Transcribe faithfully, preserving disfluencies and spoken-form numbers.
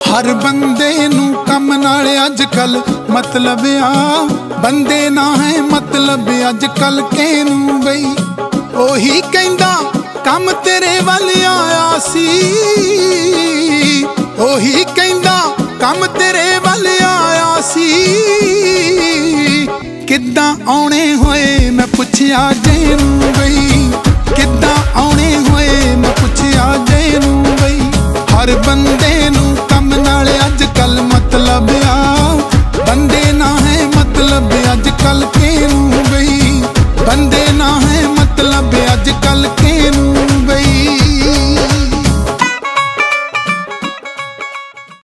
हर बंदे नू कम नाल अजकल मतलब आ, बंदे ना है मतलब अजकल केनू बई। ओही कहंदा कम तेरे वल आया सी, ओही कहंदा कम तेरे वल आया सी। किद्दां आउणे होए मैं पुछया जेनू बई, किद्दां आउणे होए मैं पुछया जेनू बई। हर बंदे